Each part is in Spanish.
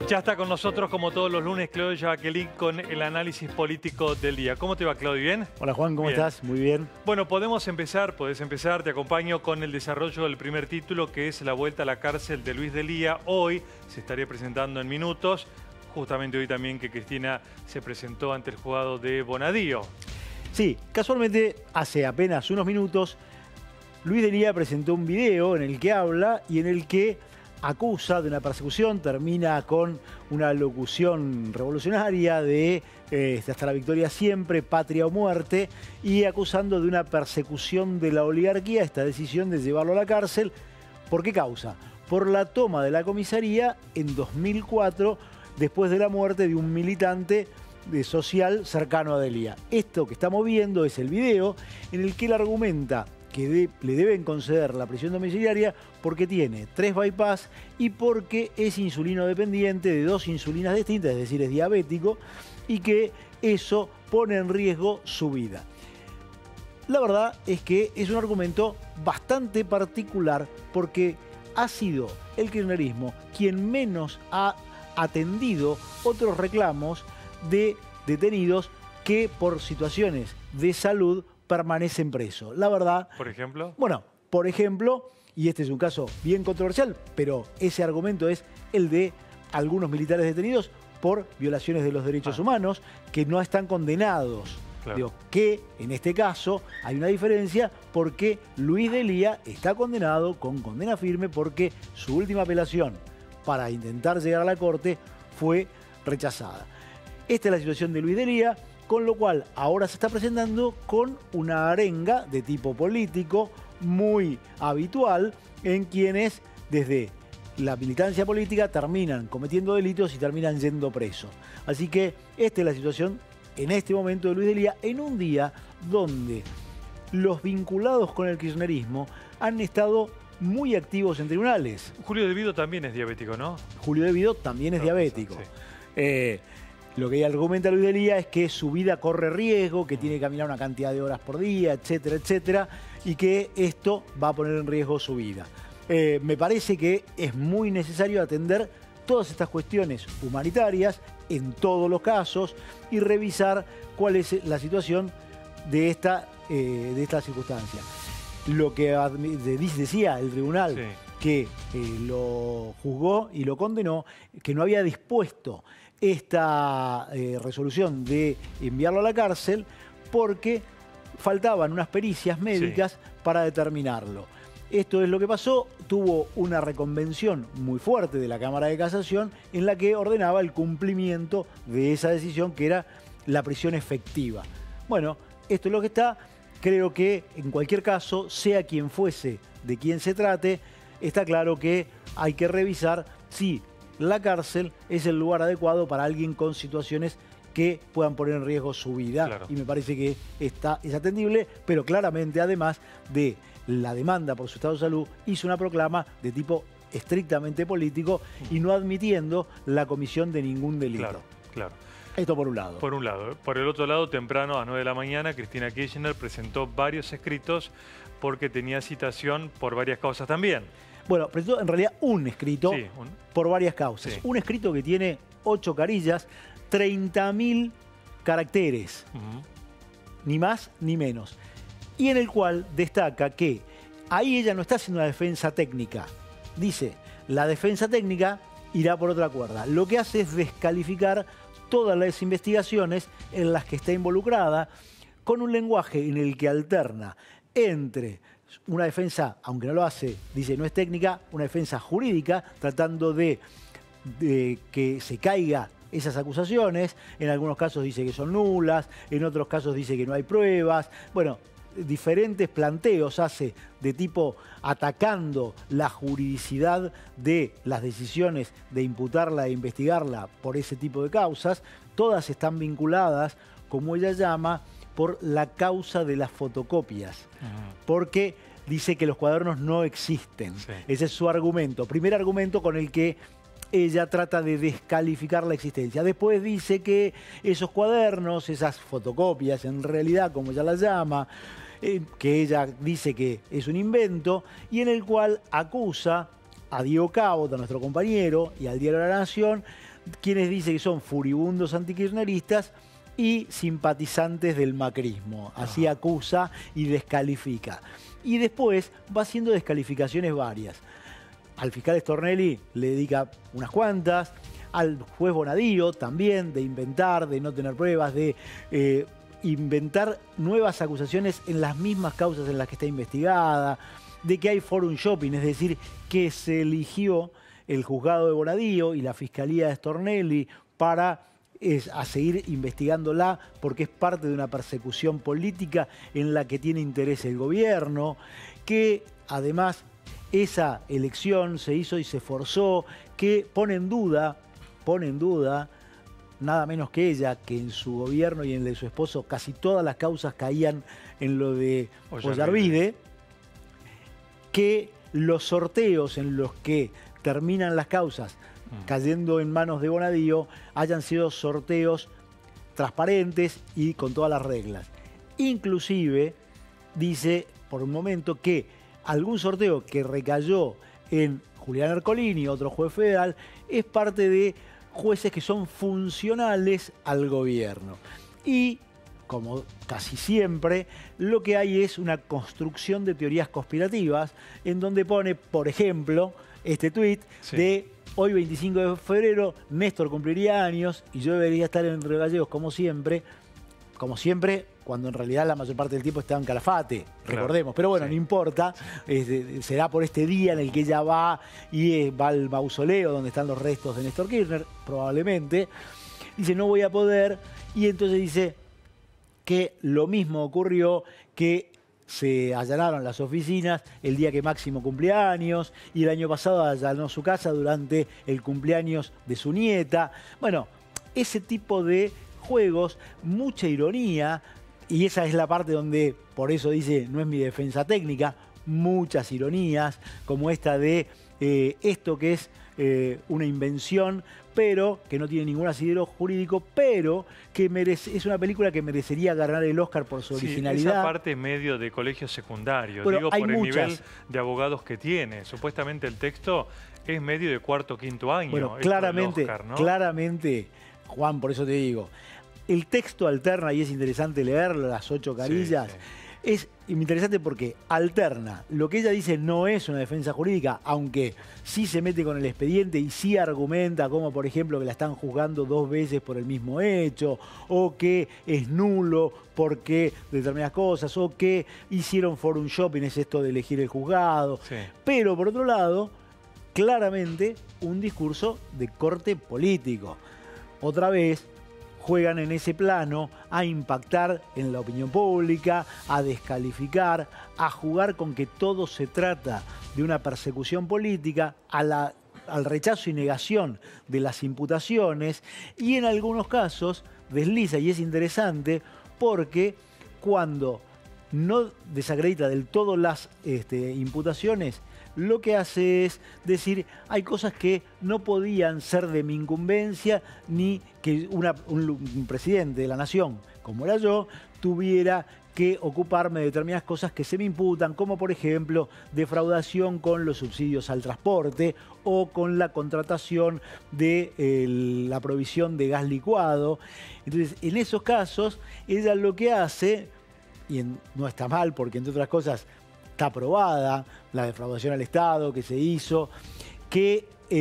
Ya está con nosotros, como todos los lunes, Claudio Jacqueline con el análisis político del día. ¿Cómo te va, Claudio? ¿Bien? Hola, Juan, ¿cómo estás? Muy bien. Bueno, podés empezar, te acompaño con el desarrollo del primer título, que es la vuelta a la cárcel de Luis D'Elia. Hoy se estaría presentando en minutos, justamente hoy también que Cristina se presentó ante el juzgado de Bonadío. Sí, casualmente hace apenas unos minutos, Luis D'Elia presentó un video en el que habla y en el que acusa de una persecución, termina con una locución revolucionaria de hasta la victoria siempre, patria o muerte, y acusando de una persecución de la oligarquía esta decisión de llevarlo a la cárcel. ¿Por qué causa? Por la toma de la comisaría en 2004, después de la muerte de un militante social cercano a D'Elia. Esto que estamos viendo es el video en el que él argumenta que le deben conceder la prisión domiciliaria porque tiene 3 bypass y porque es insulino dependiente de 2 insulinas distintas, es decir, es diabético, y que eso pone en riesgo su vida. La verdad es que es un argumento bastante particular porque ha sido el kirchnerismo quien menos ha atendido otros reclamos de detenidos que por situaciones de salud permanecen presos. La verdad... ¿Por ejemplo? Bueno, por ejemplo, y este es un caso bien controversial, pero ese argumento es el de algunos militares detenidos por violaciones de los derechos humanos que no están condenados. Claro. Digo, que en este caso hay una diferencia porque Luis D'Elia está condenado con condena firme porque su última apelación para intentar llegar a la corte fue rechazada. Esta es la situación de Luis D'Elia, con lo cual ahora se está presentando con una arenga de tipo político muy habitual en quienes desde la militancia política terminan cometiendo delitos y terminan yendo presos. Así que esta es la situación en este momento de Luis D'Elia, en un día donde los vinculados con el kirchnerismo han estado muy activos en tribunales. Julio De Vido también es diabético, ¿no? Julio De Vido también es diabético. Sí. Lo que argumenta Luis D'Elia es que su vida corre riesgo, que tiene que caminar una cantidad de horas por día, etcétera, etcétera, y que esto va a poner en riesgo su vida. Me parece que es muy necesario atender todas estas cuestiones humanitarias en todos los casos y revisar cuál es la situación de esta circunstancia. Lo que decía el tribunal, sí, que lo juzgó y lo condenó, que no había dispuesto esta resolución de enviarlo a la cárcel porque faltaban unas pericias médicas, sí, para determinarlo. Esto es lo que pasó. Tuvo una reconvención muy fuerte de la Cámara de Casación en la que ordenaba el cumplimiento de esa decisión, que era la prisión efectiva. Bueno, esto es lo que está. Creo que en cualquier caso, sea quien fuese, de quien se trate, está claro que hay que revisar si la cárcel es el lugar adecuado para alguien con situaciones que puedan poner en riesgo su vida. Claro. Y me parece que es atendible, pero claramente, además de la demanda por su estado de salud, hizo una proclama de tipo estrictamente político y no admitiendo la comisión de ningún delito. Claro, claro. Esto por un lado. Por un lado. Por el otro lado, temprano a las 9 de la mañana, Cristina Kirchner presentó varios escritos porque tenía citación por varias causas también. Bueno, presentó en realidad un escrito, sí, por varias causas. Sí. Un escrito que tiene 8 carillas, 30.000 caracteres, ni más ni menos. Y en el cual destaca que ahí ella no está haciendo una defensa técnica. Dice, la defensa técnica irá por otra cuerda. Lo que hace es descalificar todas las investigaciones en las que está involucrada, con un lenguaje en el que alterna entre una defensa, aunque no lo hace, dice no es técnica, una defensa jurídica, tratando de que se caiga esas acusaciones. En algunos casos dice que son nulas, en otros casos dice que no hay pruebas. Bueno, diferentes planteos hace de tipo atacando la juridicidad de las decisiones de imputarla e investigarla por ese tipo de causas. Todas están vinculadas, como ella llama, por la causa de las fotocopias, porque dice que los cuadernos no existen. Sí. Ese es su argumento. Primer argumento con el que ella trata de descalificar la existencia. Después dice que esos cuadernos, esas fotocopias, en realidad, como ella las llama, que ella dice que es un invento, y en el cual acusa a Diego Cabot, a nuestro compañero, y al Diario de la Nación, quienes dicen que son furibundos antikirchneristas y simpatizantes del macrismo. Así acusa y descalifica. Y después va haciendo descalificaciones varias. Al fiscal Stornelli le dedica unas cuantas, al juez Bonadío también, de inventar, de no tener pruebas, de inventar nuevas acusaciones en las mismas causas en las que está investigada, de que hay forum shopping, es decir, que se eligió el juzgado de Bonadío y la fiscalía de Stornelli para a seguir investigándola porque es parte de una persecución política en la que tiene interés el gobierno, que además esa elección se hizo y se forzó, que pone en duda nada menos que ella, que en su gobierno y en el de su esposo casi todas las causas caían en lo de Ollarvide, que los sorteos en los que terminan las causas cayendo en manos de Bonadío hayan sido sorteos transparentes y con todas las reglas. Inclusive dice por un momento que algún sorteo que recayó en Julián Ercolini, otro juez federal, es parte de jueces que son funcionales al gobierno. Y, como casi siempre, lo que hay es una construcción de teorías conspirativas en donde pone, por ejemplo, este tuit de hoy 25 de febrero, Néstor cumpliría años y yo debería estar en Río Gallegos como siempre, cuando en realidad la mayor parte del tiempo está en Calafate, recordemos. Pero bueno, no importa, será por este día en el que ella va y va al mausoleo donde están los restos de Néstor Kirchner, probablemente. Dice, no voy a poder, y entonces dice que lo mismo ocurrió, que se allanaron las oficinas el día que Máximo cumplía años y el año pasado allanó su casa durante el cumpleaños de su nieta. Bueno, ese tipo de juegos, mucha ironía, y esa es la parte donde, por eso dice, no es mi defensa técnica, muchas ironías, como esta de esto que es una invención, pero que no tiene ningún asidero jurídico, pero que es una película que merecería ganar el Oscar por su originalidad. Esa parte es medio de colegio secundario, bueno, digo, por el muchas. nivel de abogados que tiene. Supuestamente el texto es medio de cuarto o quinto año. Bueno, claramente, Oscar, ¿no? claramente, Juan, por eso te digo, el texto alterna, y es interesante leerlo, las 8 carillas. Es interesante porque alterna. Lo que ella dice no es una defensa jurídica, aunque sí se mete con el expediente y sí argumenta, como por ejemplo que la están juzgando 2 veces por el mismo hecho, o que es nulo porque determinadas cosas, o que hicieron forum shopping, es esto de elegir el juzgado. Pero por otro lado, claramente un discurso de corte político. Otra vez, juegan en ese plano a impactar en la opinión pública, a descalificar, a jugar con que todo se trata de una persecución política, al rechazo y negación de las imputaciones, y en algunos casos desliza, y es interesante, porque cuando no desacredita del todo las imputaciones, lo que hace es decir, hay cosas que no podían ser de mi incumbencia, ni que un presidente de la nación, como era yo, tuviera que ocuparme de determinadas cosas que se me imputan, como por ejemplo defraudación con los subsidios al transporte o con la contratación de la provisión de gas licuado. Entonces, en esos casos, ella lo que hace, y no está mal porque entre otras cosas está aprobada la defraudación al Estado que se hizo, que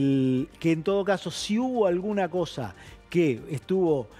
en todo caso, si hubo alguna cosa que estuvo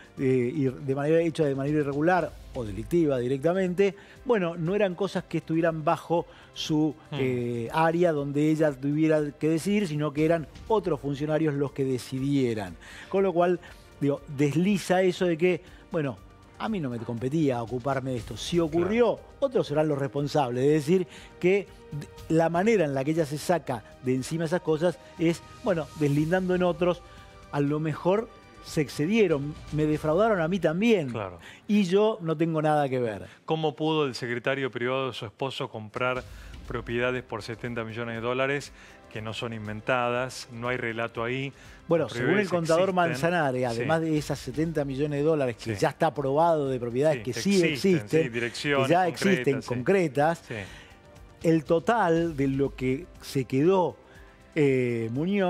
hecha de manera irregular o delictiva directamente, bueno, no eran cosas que estuvieran bajo su área donde ella tuviera que decidir, sino que eran otros funcionarios los que decidieran. Con lo cual, digo, desliza eso de que, bueno, a mí no me competía ocuparme de esto. Si ocurrió, otros serán los responsables. Es decir, que la manera en la que ella se saca de encima esas cosas es, bueno, deslindando en otros, a lo mejor se excedieron, me defraudaron a mí también. Y yo no tengo nada que ver. ¿Cómo pudo el secretario privado de su esposo comprar propiedades por 70 millones de dólares que no son inventadas? No hay relato ahí. Bueno, según el contador Manzanares, además de esas 70 millones de dólares que ya está aprobado de propiedades que sí existen, que ya existen concretas, el total de lo que se quedó Muñoz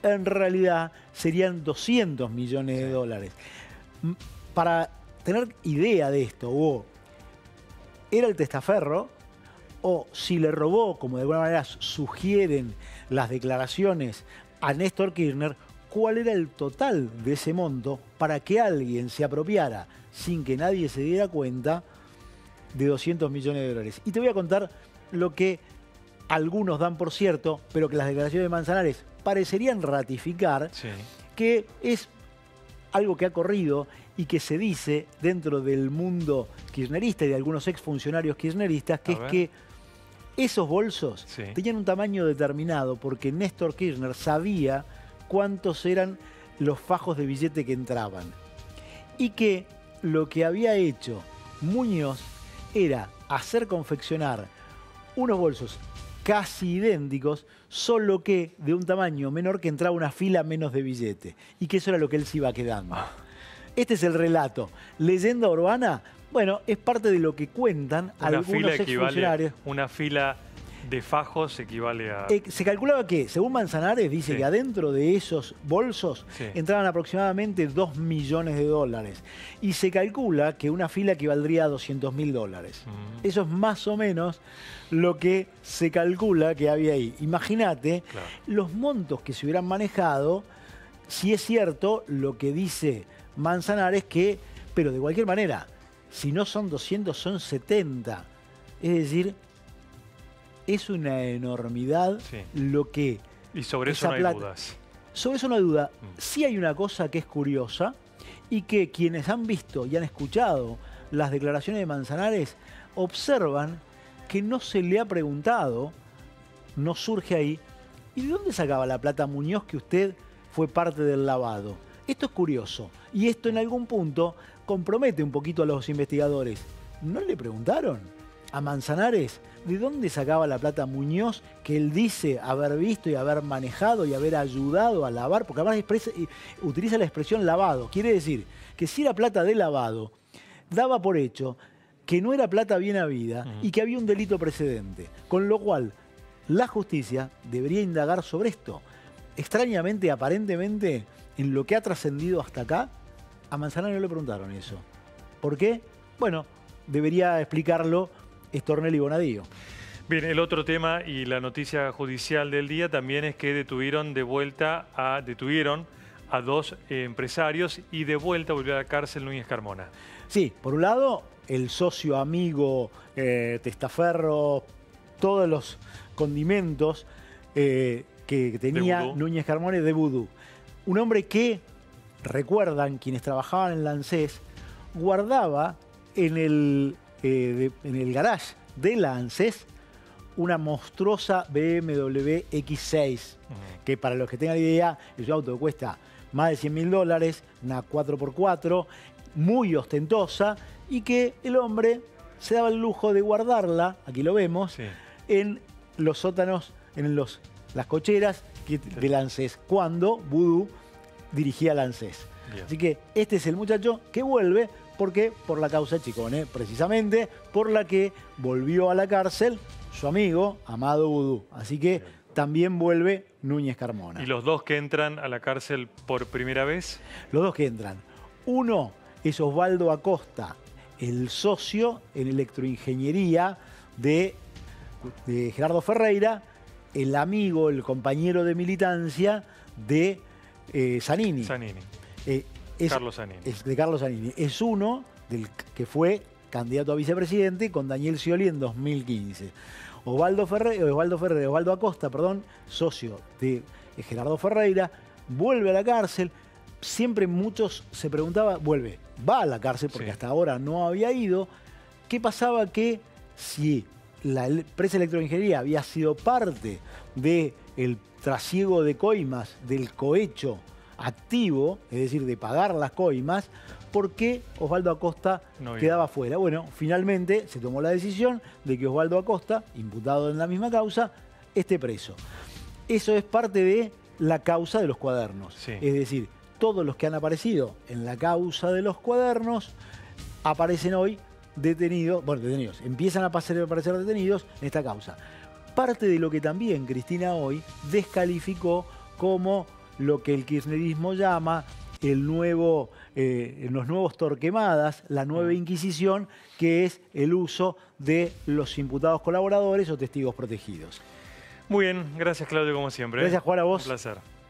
en realidad serían 200 millones de dólares. Para tener idea de esto, o era el testaferro, o si le robó, como de alguna manera sugieren las declaraciones a Néstor Kirchner, cuál era el total de ese monto para que alguien se apropiara, sin que nadie se diera cuenta, de 200 millones de dólares. Y te voy a contar lo que algunos dan por cierto, pero que las declaraciones de Manzanares parecerían ratificar, que es algo que ha corrido y que se dice dentro del mundo kirchnerista y de algunos exfuncionarios kirchneristas, que es que esos bolsos tenían un tamaño determinado porque Néstor Kirchner sabía cuántos eran los fajos de billete que entraban. Y que lo que había hecho Muñoz era hacer confeccionar unos bolsos casi idénticos, solo que de un tamaño menor, que entraba una fila menos de billete. Y que eso era lo que él se iba quedando. Este es el relato. ¿Leyenda urbana? Bueno, es parte de lo que cuentan algunos exfuncionarios. Una fila de fajos equivale a... Se calculaba que, según Manzanares, dice que adentro de esos bolsos entraban aproximadamente 2 millones de dólares. Y se calcula que una fila equivaldría a 200.000 dólares. Eso es más o menos lo que se calcula que había ahí. Imagínate los montos que se hubieran manejado, si es cierto lo que dice Manzanares, que, pero de cualquier manera, si no son 200, son 70. Es decir, es una enormidad lo que... Y sobre eso no hay dudas. Sobre eso no hay duda. Sí hay una cosa que es curiosa y que quienes han visto y han escuchado las declaraciones de Manzanares observan que no se le ha preguntado, no surge ahí, ¿y de dónde sacaba la plata Muñoz que usted fue parte del lavado? Esto es curioso y esto en algún punto compromete un poquito a los investigadores. ¿No le preguntaron a Manzanares de dónde sacaba la plata Muñoz que él dice haber visto y haber manejado y haber ayudado a lavar? Porque además utiliza la expresión lavado. Quiere decir que si era plata de lavado, daba por hecho que no era plata bien habida y que había un delito precedente. Con lo cual, la justicia debería indagar sobre esto. Extrañamente, aparentemente, en lo que ha trascendido hasta acá, a Manzanares no le preguntaron eso. ¿Por qué? Bueno, debería explicarlo Stornelli Bonadío. Bien, el otro tema y la noticia judicial del día también es que detuvieron a 2 empresarios y de vuelta volvió a la cárcel Núñez Carmona. Sí, por un lado, el socio, amigo, testaferro, todos los condimentos que tenía Núñez Carmona de Vudú. Un hombre que, recuerdan quienes trabajaban en la ANSES, guardaba en el garage de la ANSES una monstruosa BMW X6, que para los que tengan idea, es un auto que cuesta más de 100.000 dólares, una 4x4, muy ostentosa, y que el hombre se daba el lujo de guardarla, aquí lo vemos, en los sótanos, en las cocheras de la ANSES, cuando Vudú dirigía la ANSES. Así que este es el muchacho que vuelve, porque por la causa Chicone, precisamente por la que volvió a la cárcel su amigo Amado Vudú. Así que también vuelve Núñez Carmona. ¿Y los 2 que entran a la cárcel por primera vez? Los 2 que entran. Uno es Osvaldo Acosta, el socio en electroingeniería de Gerardo Ferreira, el amigo, el compañero de militancia de Zanini. Carlos Zanini. Es de Carlos Zanini. Es uno del que fue candidato a vicepresidente con Daniel Scioli en 2015. Osvaldo Acosta, socio de Gerardo Ferreira, vuelve a la cárcel. Siempre muchos se preguntaban, va a la cárcel porque hasta ahora no había ido. ¿Qué pasaba? Que si la empresa de electroingeniería había sido parte del trasiego de coimas, del cohecho activo, es decir, de pagar las coimas, ¿por qué Osvaldo Acosta quedaba fuera? Bueno, finalmente se tomó la decisión de que Osvaldo Acosta, imputado en la misma causa, esté preso. Eso es parte de la causa de los cuadernos. Es decir, todos los que han aparecido en la causa de los cuadernos aparecen hoy detenidos, empiezan a aparecer detenidos en esta causa. Parte de lo que también Cristina hoy descalificó como lo que el kirchnerismo llama los nuevos Torquemadas, la nueva Inquisición, que es el uso de los imputados colaboradores o testigos protegidos. Muy bien, gracias Claudio como siempre. Gracias Juan, a vos. Un placer.